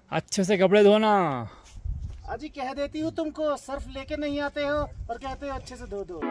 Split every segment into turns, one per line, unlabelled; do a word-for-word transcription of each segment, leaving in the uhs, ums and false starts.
अच्छे से कपड़े धोना।
अजी कह देती हूँ तुमको, सर्फ लेके नहीं आते हो और कहते हो अच्छे से धो दो।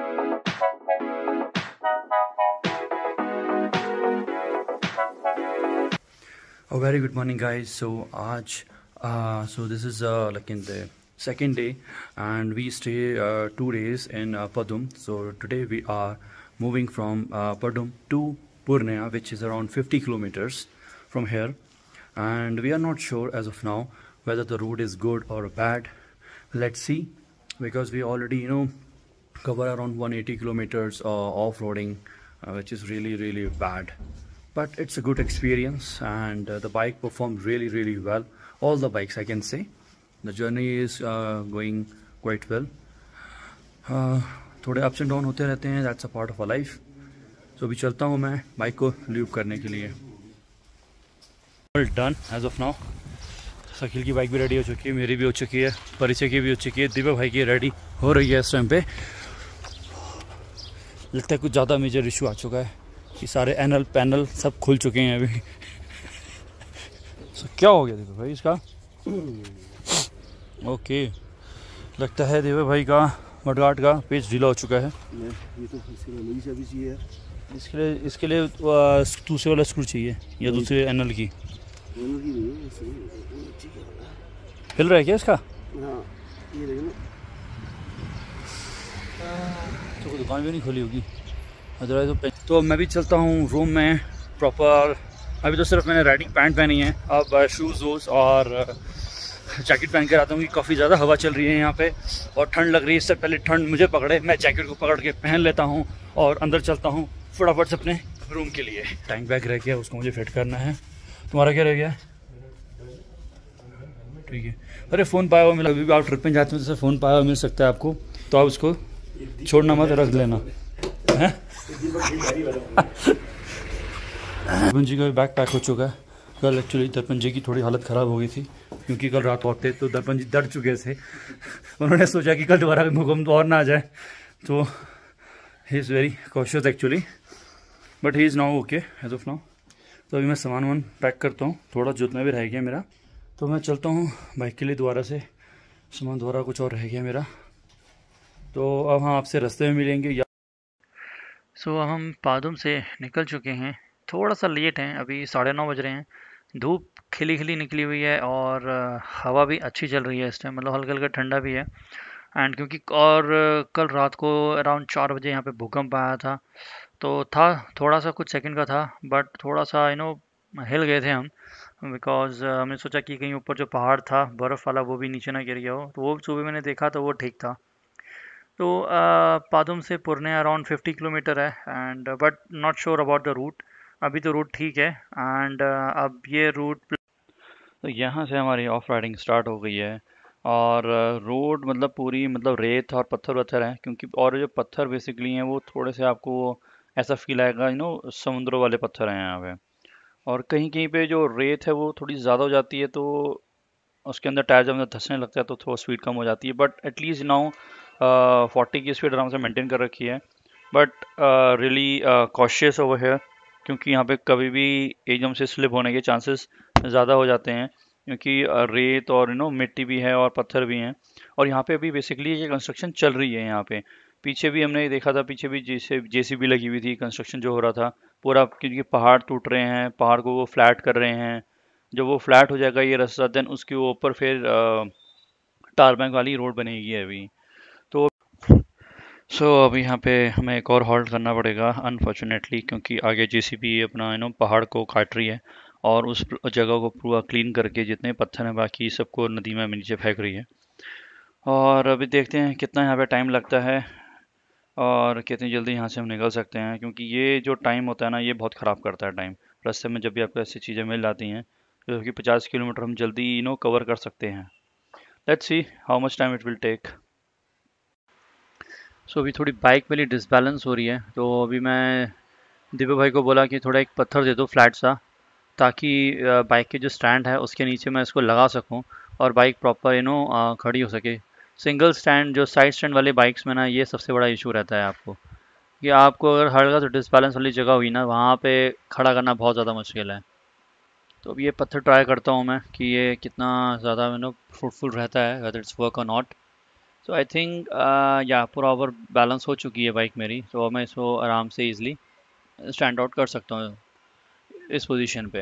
A very good morning, guys. So आज uh, so this is uh, like in the second day, and we stay uh, two days in uh, Padum. So today we are moving from uh, Padum to Purnia, which is around fifty kilometers from here, and we are not sure as of now whether the road is good or bad. Let's see, because we already you know cover around one hundred eighty kilometers uh, off-roading, uh, which is really really bad. But it's a good experience, and uh, the bike performed really really well. All the bikes, I can say. The journey is uh, going quite well. uh, थोड़े ups and down होते रहते हैं, that's a part of our life. So अभी चलता हूँ मैं bike को loop करने के लिए. All done as of now. Shakeel की बाइक भी रेडी हो चुकी है, मेरी भी हो चुकी है, परिचय की भी हो चुकी है, दिव्या भाई की रेडी हो रही है इस टाइम पे. लगता है कुछ ज़्यादा मेजर इशू आ चुका है कि सारे एनल पैनल सब खुल चुके हैं अभी. so, क्या हो गया दिव्या भाई इसका? ओके, लगता है दिव्या भाई का मडगार्ड का पेज ढीला हो चुका है.
ये तो इसके लिए नई चाबी चाहिए यार.
इसके लिए इसके लिए दूसरे वाला स्क्रू चाहिए या दूसरे एनल की. हिल रहा है क्या इसका?
हाँ, ये देखो ना.
तो दुकान भी नहीं खुली होगी अदरवाइज. तो तो मैं भी चलता हूँ रूम में प्रॉपर. अभी तो सिर्फ मैंने राइडिंग पैंट पहनी है, अब शूज़ वूज़ और जैकेट पहन कर आता हूँ. काफ़ी ज़्यादा हवा चल रही है यहाँ पे और ठंड लग रही है. इससे पहले ठंड मुझे पकड़े, मैं जैकेट को पकड़ के पहन लेता हूँ और अंदर चलता हूँ फटाफट से अपने रूम के लिए. टैंक बैग रह गया, उसको मुझे फिट करना है. तुम्हारा क्या रह गया? ठीक है. अरे फ़ोन पाया हुआ मिला. अभी भी आप ट्रिप में जाते हैं तो फ़ोन पाया हुआ मिल सकता है आपको, तो आप उसको छोड़ना मत, रख लेना है. दर्पण जी का भी बैग पैक हो चुका है. कल एक्चुअली दर्पण जी की थोड़ी हालत ख़राब हो गई थी क्योंकि कल रात पहुँचते तो दर्पण जी डर चुके थे. उन्होंने सोचा कि कल दोबारा भूकंप और ना आ जाए, तो he is very cautious actually, but he is now okay as of now. तो अभी मैं सामान वामान पैक करता हूँ, थोड़ा जितना भी रह गया मेरा, तो मैं चलता हूँ बाइक के लिए दोबारा से. सामान दोबारा कुछ और रह गया मेरा, तो अब हम आपसे रास्ते में मिलेंगे. या सो so, हम पादुम से निकल चुके हैं. थोड़ा सा लेट हैं, अभी साढ़े नौ बज रहे हैं. धूप खिली खिली निकली हुई है और हवा भी अच्छी चल रही है इस टाइम, मतलब हल्का हल्का ठंडा भी है. एंड क्योंकि और कल रात को अराउंड चार बजे यहाँ पे भूकंप आया था, तो था थोड़ा सा कुछ सेकंड का था, बट थोड़ा सा यू नो हिल गए थे हम, बिकॉज हमने सोचा कि कहीं ऊपर जो पहाड़ था बर्फ़ वाला वो भी नीचे ना गिर गया हो. तो वो सुबह मैंने देखा तो वो ठीक था. तो पादुम से पुरनिया अराउंड फिफ्टी किलोमीटर है, and but not sure about the route. अभी तो रूट ठीक है, एंड uh, अब ये रूट, तो यहाँ से हमारी ऑफ राइडिंग स्टार्ट हो गई है. और रोड uh, मतलब पूरी मतलब रेत और पत्थर वत्थर हैं, क्योंकि और जो पत्थर बेसिकली हैं वो थोड़े से आपको ऐसा फील आएगा यू नो समुद्रों वाले पत्थर हैं यहाँ पे. और कहीं कहीं पे जो रेत है वो थोड़ी ज़्यादा हो जाती है, तो उसके अंदर टायर जब अंदर धंसने लगता है तो थोड़ा स्पीड कम हो जाती है. बट एटलीस्ट नाउ फोर्टी की स्पीड आराम से मेंटेन कर रखी है. But really cautious over here, क्योंकि यहाँ पे कभी भी एकदम से स्लिप होने के चांसेस ज़्यादा हो जाते हैं, क्योंकि uh, रेत और यू नो मिट्टी भी है और पत्थर भी हैं. और यहाँ पे अभी बेसिकली ये कंस्ट्रक्शन चल रही है. यहाँ पे पीछे भी हमने देखा था, पीछे भी जैसे जेसीबी लगी हुई थी, कंस्ट्रक्शन जो हो रहा था पूरा, क्योंकि पहाड़ टूट रहे हैं, पहाड़ को वो फ्लैट कर रहे हैं. जब वो फ्लैट हो जाएगा ये रास्ता, देन उसके ऊपर फिर टार बैंक वाली रोड बनेगी अभी. तो सो so, अभी यहाँ पे हमें एक और हॉल्ट करना पड़ेगा अनफॉर्चुनेटली, क्योंकि आगे जेसीबी अपना यू नो पहाड़ को काट रही है और उस जगह को पूरा क्लीन करके जितने पत्थर हैं बाकी सबको नदी में नीचे फेंक रही है. और अभी देखते हैं कितना यहाँ पे टाइम लगता है और कितनी जल्दी यहाँ से हम निकल सकते हैं, क्योंकि ये जो टाइम होता है ना ये बहुत ख़राब करता है टाइम. रास्ते में जब भी आपको ऐसी चीज़ें मिल जाती हैं जो कि पचास किलोमीटर हम जल्दी यू नो कवर कर सकते हैं. Let's see how much time it will take. So अभी थोड़ी बाइक मेरी डिसबैलेंस हो रही है, तो अभी मैं दिव्या भाई को बोला कि थोड़ा एक पत्थर दे दो फ्लैट सा, ताकि बाइक के जो स्टैंड है उसके नीचे मैं इसको लगा सकूं और बाइक प्रॉपर यू नो खड़ी हो सके. सिंगल स्टैंड जो साइड स्टैंड वाले बाइक्स में ना ये सबसे बड़ा इशू रहता है आपको, कि आपको अगर हल्का तो डिसबैलेंस वाली जगह हुई ना वहाँ पे खड़ा करना बहुत ज़्यादा मुश्किल है. तो अब ये पत्थर ट्राई करता हूँ मैं कि ये कितना ज़्यादा यू नो फ्रूटफुल रहता है, whether it's work or not. So I think या पूरा ओवर बैलेंस हो चुकी है बाइक मेरी, तो so, मैं इसको आराम से इजीली स्टैंड आउट कर सकता हूँ इस पोजीशन पे।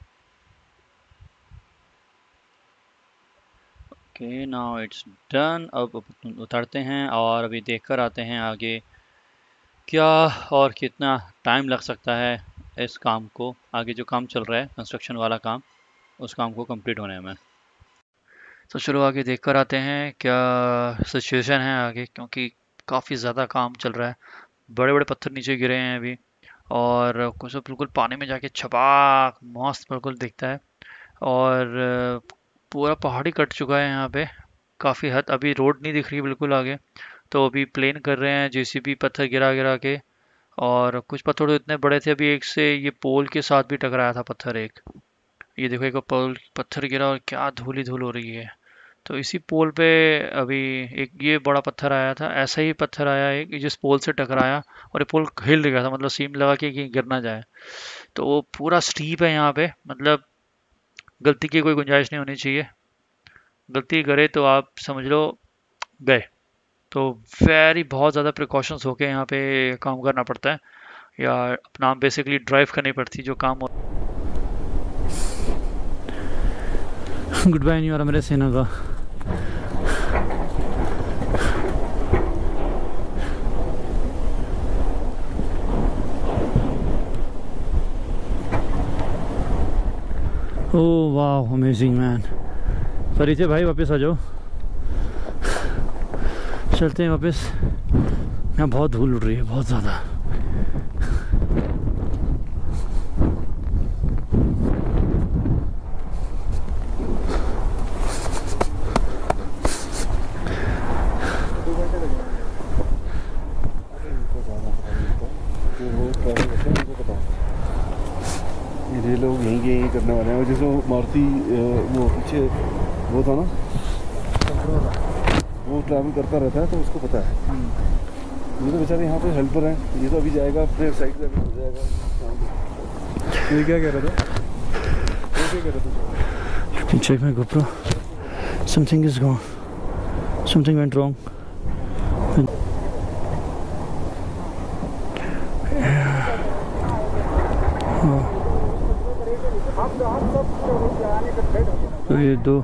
Okay now it's done. अब उतरते हैं और अभी देख कर आते हैं आगे क्या और कितना टाइम लग सकता है इस काम को, आगे जो काम चल रहा है कंस्ट्रक्शन वाला काम, उस काम को कंप्लीट होने में। तो चलो आगे देख कर आते हैं क्या सिचुएशन है आगे, क्योंकि काफ़ी ज़्यादा काम चल रहा है। बड़े बड़े पत्थर नीचे गिरे हैं अभी, और कुछ तो बिल्कुल पानी में जाके छपाक मस्त बिल्कुल दिखता है। और पूरा पहाड़ी कट चुका है यहाँ पे काफ़ी हद, अभी रोड नहीं दिख रही बिल्कुल आगे। तो अभी प्लेन कर रहे हैं जेसीबी पत्थर गिरा गिरा के, और कुछ पत्थर तो इतने बड़े थे, अभी एक से ये पोल के साथ भी टकराया था पत्थर एक। ये देखो एक पोल पत्थर गिरा और क्या धूल ही धूल हो रही है। तो इसी पोल पे अभी एक ये बड़ा पत्थर आया था, ऐसा ही पत्थर आया एक जिस पोल से टकराया, और ये पोल हिल गया था, मतलब सीम लगा के कि गिर ना जाए। तो वो पूरा स्टीप है यहाँ पे, मतलब गलती की कोई गुंजाइश नहीं होनी चाहिए, गलती करे तो आप समझ लो गए। तो वेरी बहुत ज़्यादा प्रिकॉशंस होके यहाँ पे काम करना पड़ता है, या अपना बेसिकली ड्राइव करनी पड़ती जो काम हो। गुड बाय नहीं हो रहा मेरे सेना का। ओह वाह अमेजिंग मैन। परिचय भाई वापस आ जाओ, चलते हैं वापस। यहाँ बहुत धूल उड़ रही है, बहुत ज़्यादा।
ये लोग यहीं के यहीं करने वाले हैं, जिसको मारुति वो पीछे वो था ना, वो ट्रैवल करता रहता है तो उसको पता है। ये तो बेचारे यहाँ पे हेल्पर हैं, ये तो अभी जाएगा अपने साइड पे हो जाएगा। ये क्या कह रहा था, ये क्या कह रहा था?
Check my GoPro. Something is gone. Something went wrong. तो ये दो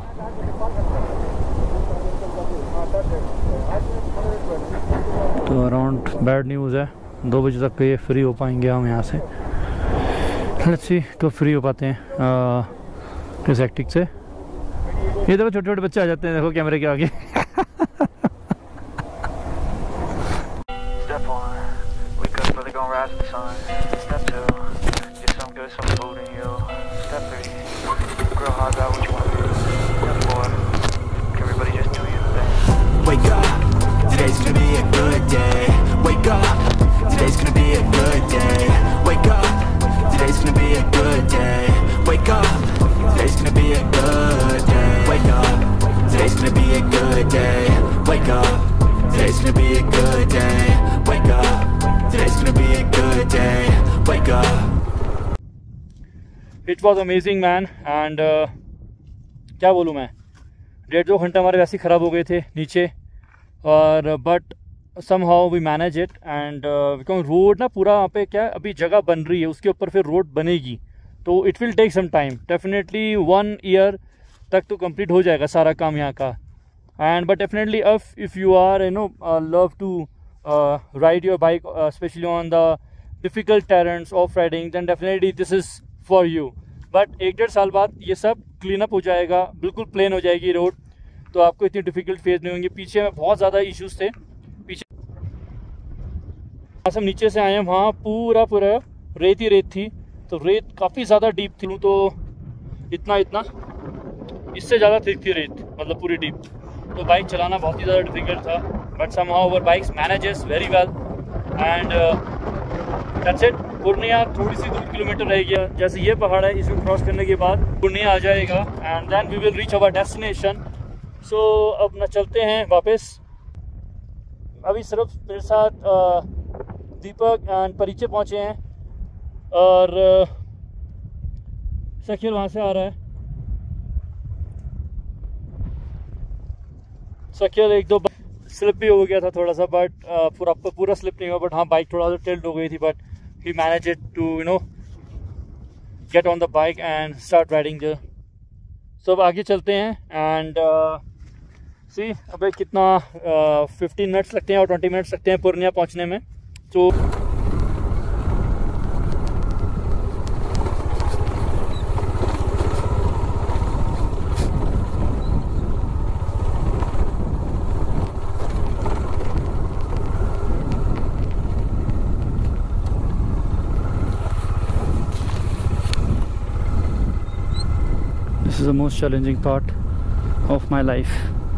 तो अराउंड बैड न्यूज़ है, दो बजे तक पे फ्री हो पाएंगे हम यहाँ से। लेट्स सी कब फ्री हो पाते हैं इस एक्टिक से। ये देखो छोटे छोटे बच्चे आ जाते हैं, देखो कैमरे के आगे।
Wake up, today's gonna be a good day. Wake up, today's gonna be a good day. Wake up, today's gonna be a good day. Wake up, today's gonna be a good day. Wake up, today's gonna be a good day. Wake up, today's gonna be a good day. Wake up, today's gonna be a good day. Wake up.
It was amazing man, and uh, क्या बोलूँ मैं, डेढ़ दो घंटे हमारे वैसे ही ख़राब हो गए थे नीचे, और but somehow we manage it. And क्योंकि रोड ना पूरा वहाँ पे क्या अभी जगह बन रही है, उसके ऊपर फिर रोड बनेगी, तो it will take some time, definitely one year तक तो कंप्लीट हो जाएगा सारा काम यहाँ का। And but definitely if if you are you know love to ride your bike specially on the difficult terrains of riding, then definitely this is for you. But एक डेढ़ साल बाद ये सब क्लीन अप हो जाएगा, बिल्कुल प्लेन हो जाएगी रोड, तो आपको इतनी डिफ़िकल्ट फेज नहीं होंगे। पीछे में बहुत ज़्यादा इश्यूज थे, पीछे हम नीचे से आए हैं, वहाँ पूरा पूरा रेत ही रेत थी, तो रेत काफ़ी ज़्यादा डीप थी, तो इतना इतना इससे ज़्यादा थिक थी रेत, मतलब पूरी डीप। तो बाइक चलाना बहुत ही ज़्यादा डिफिकल्ट था, but somehow our bikes manages very well. And that's it. Purnia थोड़ी सी दो किलोमीटर रह गया, जैसे ये पहाड़ है इसको क्रॉस करने के बाद पूर्णिया आ जाएगा, and then we will reach our destination. So अब ना चलते हैं वापस। अभी सिर्फ मेरे साथ दीपक एंड परिचय पहुँचे हैं, और शकील वहाँ से आ रहा है। शकील एक दो स्लिप भी हो गया था थोड़ा सा, बट पूरा पूरा स्लिप नहीं हुआ, बट हाँ बाइक थोड़ा सा टिल्ट हो गई थी, but he manage it to you know get on the bike and start riding the. So अब आगे चलते हैं एंड सी अबे कितना फिफ्टीन मिनट्स लगते हैं और ट्वेंटी मिनट्स लगते हैं पूर्णिया पहुंचने में। तो this is the most challenging part of my life.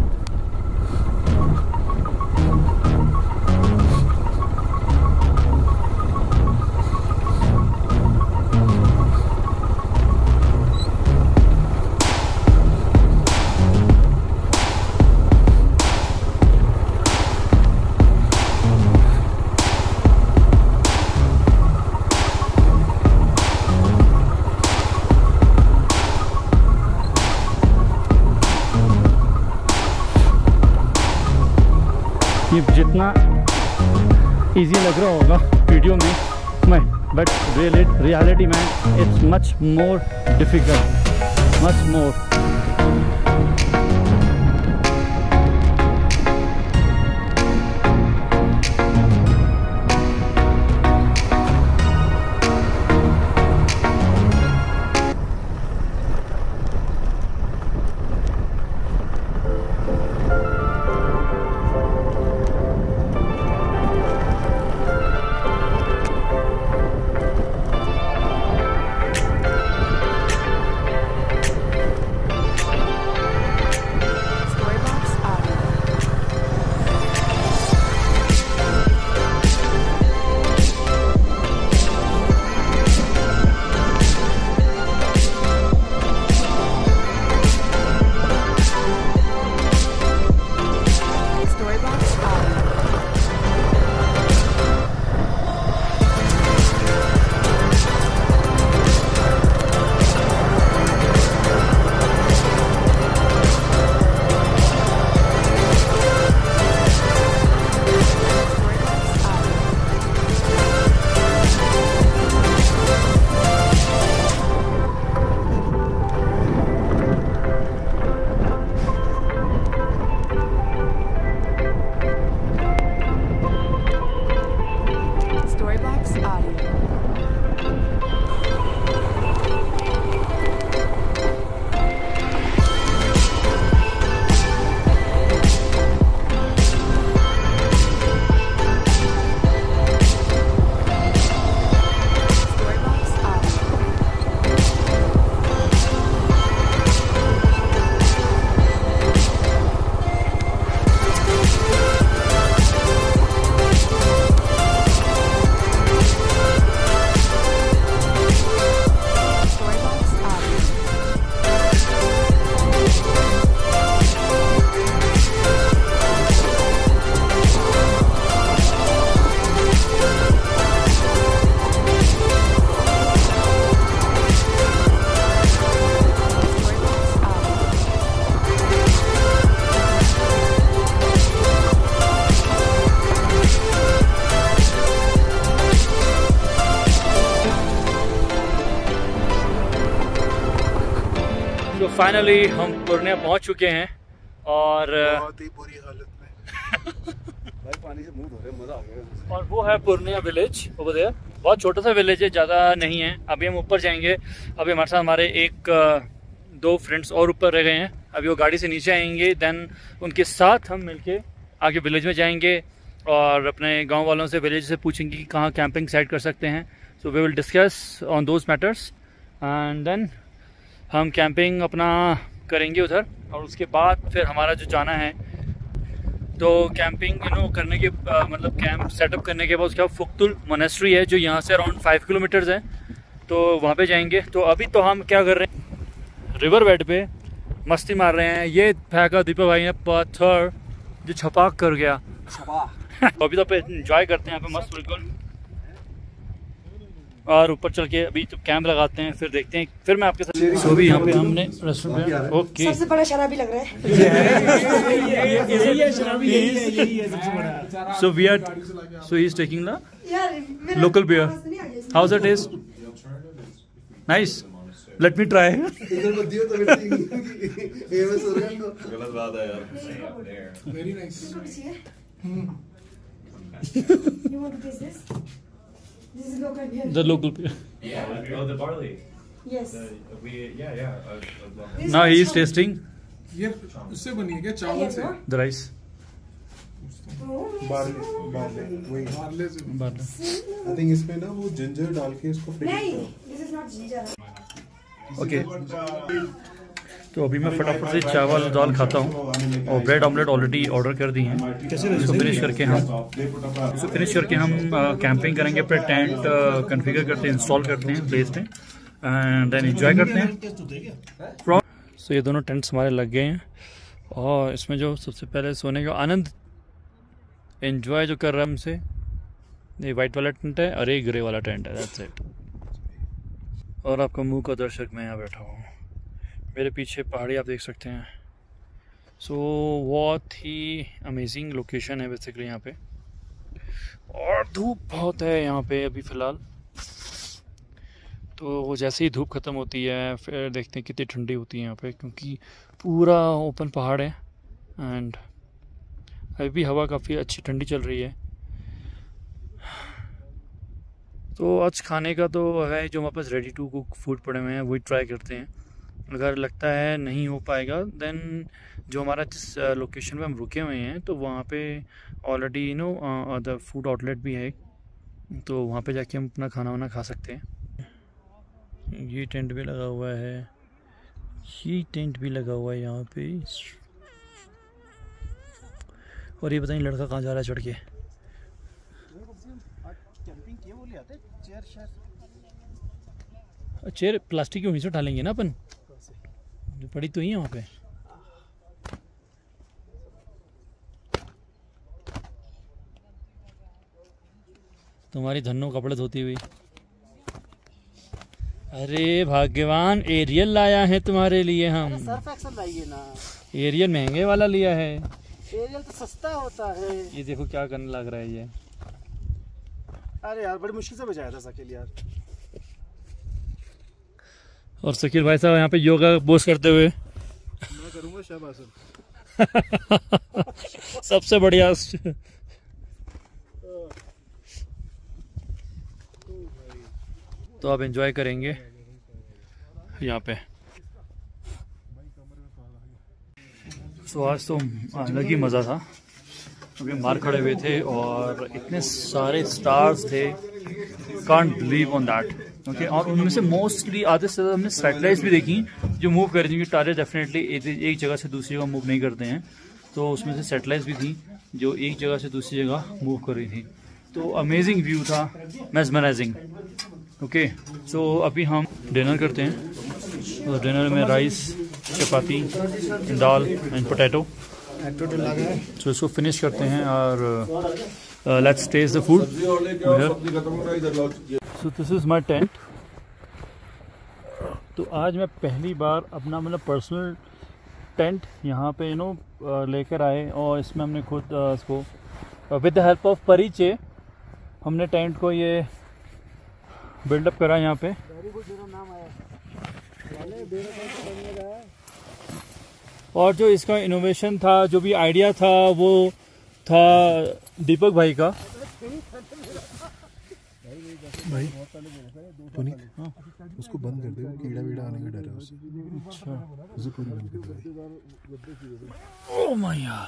ये जितना इजी लग रहा होगा वीडियो में मैं, बट रियलिटी में it's much more difficult, much more. तो फाइनली हम पूर्णिया पहुंच चुके हैं और
बहुत ही बुरी हालत में भाई पानी से मुंह धो रहे, मजा आ गया।
और वो है पूर्णिया विलेज ओवर देयर। बहुत छोटा सा विलेज है, ज़्यादा नहीं है। अभी हम ऊपर जाएंगे। अभी हमारे साथ हमारे एक दो फ्रेंड्स और ऊपर रह गए हैं। अभी वो गाड़ी से नीचे आएंगे, देन उनके साथ हम मिलके आगे विलेज में जाएंगे और अपने गांव वालों से विलेज से पूछेंगे कि कहाँ कैंपिंग साइट कर सकते हैं। So we will discuss on those matters and then हम कैंपिंग अपना करेंगे उधर। और उसके बाद फिर हमारा जो जाना है, तो कैंपिंग यू नो करने के आ, मतलब कैंप सेटअप करने के बाद उसके बाद फुक्तुल मोनेस्ट्री है जो यहाँ से अराउंड फाइव किलोमीटर्स है, तो वहाँ पे जाएंगे। तो अभी तो हम क्या कर रहे हैं, रिवर बेड पे मस्ती मार रहे हैं। ये फेंका दीपक भाई ने पत्थर जो छपाक कर गया। अभी तो पे इंजॉय करते हैं यहाँ पे मस्त बिल्कुल। और ऊपर चल के अभी तो कैंप लगाते हैं, फिर देखते हैं, फिर मैं आपके साथ। सो भी यहाँ पे हमने रेस्टोरेंट, ओके
सबसे बड़ा शराबी लग रहा है।
So we are so he is taking the local beer. How it is? Nice, let me try.
गलत बात है यार।
Very nice. You want to taste this? This is local beer.
The local beer.
Yeah, oh, the barley.
Yes.
The, we, yeah, yeah. I, I love it.
Now he is tasting
ये उससे बनी है क्या, चावल से?
the rice.
Barley barley वही
barley से।
I think इसमें ना वो जिंजर डाल के इसको
नहीं, this is not ginger.
Okay, तो अभी मैं फटाफट से चावल दाल खाता हूँ और ब्रेड ऑमलेट ऑलरेडी ऑर्डर कर दी हैं। इसको फिनिश करके हम इसको फिनिश करके हम कैंपिंग करेंगे, फिर टेंट कॉन्फ़िगर करते हैं, इंस्टॉल करते हैं प्लेस पे एंड देन एंजॉय करते हैं। सो ये दोनों टेंट्स हमारे लग गए हैं और इसमें जो सबसे पहले सोने का आनंद एंजॉय जो कर रहा है हमसे, ये वाइट वाला टेंट है और एक ग्रे वाला टेंट है, दैट्स इट। और आपका मुंह का दर्शक मैं यहाँ बैठा हूँ, मेरे पीछे पहाड़ी आप देख सकते हैं। सो so, बहुत ही अमेजिंग लोकेशन है बेसिकली यहाँ पे, और धूप बहुत है यहाँ पे अभी फ़िलहाल। तो जैसे ही धूप ख़त्म होती है फिर देखते हैं कितनी ठंडी होती है यहाँ पे, क्योंकि पूरा ओपन पहाड़ है एंड अभी भी हवा काफ़ी अच्छी ठंडी चल रही है। तो आज खाने का तो है जो हमारे पास रेडी टू कुक फूड पड़े हुए हैं वही ट्राई करते हैं। अगर लगता है नहीं हो पाएगा देन जो हमारा जिस लोकेशन पे हम रुके हुए हैं तो वहाँ पे already you know other food outlet भी है, तो वहाँ पे जाके हम अपना खाना वाना खा सकते हैं। ये टेंट भी लगा हुआ है, ये टेंट भी लगा हुआ है यहाँ पे। और ये बताइए लड़का कहाँ जा रहा है चढ़ के? चेयर प्लास्टिक की वहीं से उठा लेंगे ना अपन, जो पड़ी तो ही है वहाँ पे। तुम्हारी धन्नो कपड़े धोती हुई। अरे भाग्यवान, एरियल लाया है तुम्हारे लिए हम।
सर्फ एक्सेल लाइए ना।
एरियल महंगे वाला लिया है।
एरियल तो सस्ता होता है।
ये देखो क्या करने लग रहा है ये।
अरे यार बड़ी मुश्किल से बचाया था शकील यार।
और शकील भाई साहब यहाँ पे योगा बोस करते हुए।
मैं करूँगा शाबाश।
सबसे बढ़िया। तो आप एंजॉय करेंगे यहाँ पे। सो आज तो अलग ही मज़ा था, क्योंकि मार खड़े हुए थे और इतने सारे स्टार्स थे, can't believe on that. Okay, और उनमें से मोस्टली आधे से ज़्यादा हमने सैटेलाइट्स भी देखी जो मूव कर रही थी। तारे डेफिनेटली एक जगह से दूसरी जगह मूव नहीं करते हैं, तो उसमें से सैटेलाइट्स भी थी जो एक जगह से दूसरी जगह मूव कर रही थी। तो अमेजिंग व्यू था, मेस्मराइजिंग। ओके, सो अभी हम डिनर करते हैं। तो डिनर में rice, chapati, dal and potato. So इसको फिनिश करते हैं और let's taste the food. So this is my tent. तो आज मैं पहली बार अपना मतलब पर्सनल टेंट यहाँ पे यू नो लेकर आए, और इसमें हमने खुद uh, इसको विद द हेल्प ऑफ परिचय हमने टेंट को ये बिल्डअप करा यहाँ पे। और जो इसका इनोवेशन था, जो भी आइडिया था, वो था दीपक भाई का।
भाई पुनीत, हाँ उसको बंद कर दे, वो कीड़ा वीड़ा आने का डर है उससे। अच्छा, उसे पूरी बंद कर दे।
Oh my god.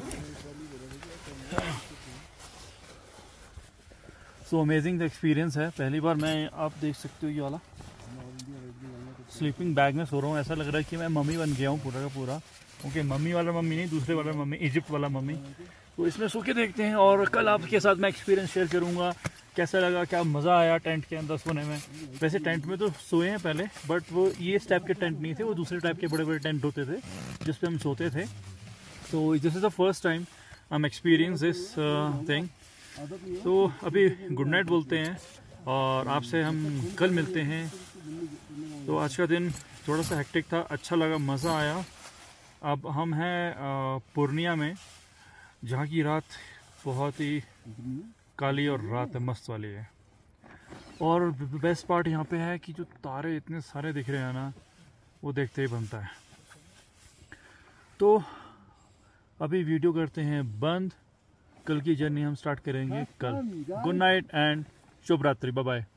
So amazing experience है। पहली बार मैं, आप देख सकते हो ये वाला स्लीपिंग बैग में सो रहा हूँ। ऐसा लग रहा है कि मैं मम्मी बन गया हूँ पूरा का पूरा। ओके, मम्मी वाला मम्मी नहीं, दूसरे वाला मम्मी, इजिप्ट वाला मम्मी। तो इसमें सो के देखते हैं, और कल आपके साथ मैं एक्सपीरियंस शेयर करूँगा कैसा लगा, क्या मज़ा आया टेंट के अंदर सोने में। वैसे टेंट में तो सोए हैं पहले, बट वो ये इस टाइप के टेंट नहीं थे, वो दूसरे टाइप के बड़े बड़े टेंट होते थे जिस पे हम सोते थे। तो this is the first time I am experience this thing. तो अभी गुड नाइट बोलते हैं और आपसे हम कल मिलते हैं। तो आज का दिन थोड़ा सा हेक्टिक था, अच्छा लगा, मज़ा आया। अब हम हैं पूर्णिया में, जहाँ की रात बहुत ही काली और रात मस्त वाली है। और बेस्ट पार्ट यहाँ पे है कि जो तारे इतने सारे दिख रहे हैं ना, वो देखते ही बनता है। तो अभी वीडियो करते हैं बंद, कल की जर्नी हम स्टार्ट करेंगे कल। गुड नाइट एंड शुभ रात्रि, बाय बाय।